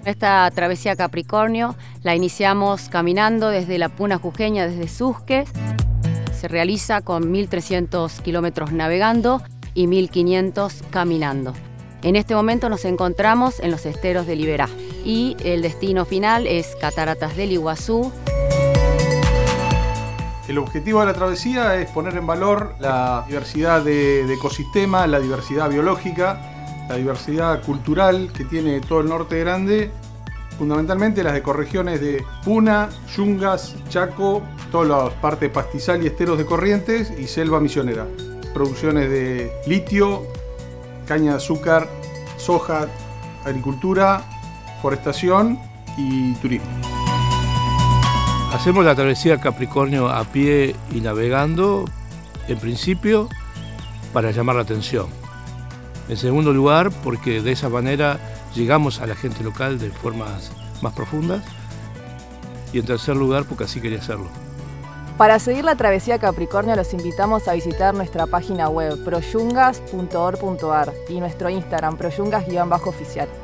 Esta travesía Capricornio la iniciamos caminando desde la Puna Jujeña, desde Susques. Se realiza con 1.300 kilómetros navegando y 1.500 caminando. En este momento nos encontramos en los esteros del Iberá y el destino final es Cataratas del Iguazú. El objetivo de la travesía es poner en valor la diversidad de ecosistemas, la diversidad biológica, la diversidad cultural que tiene todo el norte grande, fundamentalmente las ecorregiones de Puna, Yungas, Chaco, todas las partes pastizal y esteros de Corrientes y selva misionera. Producciones de litio, caña de azúcar, soja, agricultura, forestación y turismo. Hacemos la travesía Capricornio a pie y navegando, en principio, para llamar la atención. En segundo lugar, porque de esa manera llegamos a la gente local de formas más profundas. Y en tercer lugar, porque así quería hacerlo. Para seguir la travesía Capricornio los invitamos a visitar nuestra página web proyungas.org.ar y nuestro Instagram proyungas_oficial.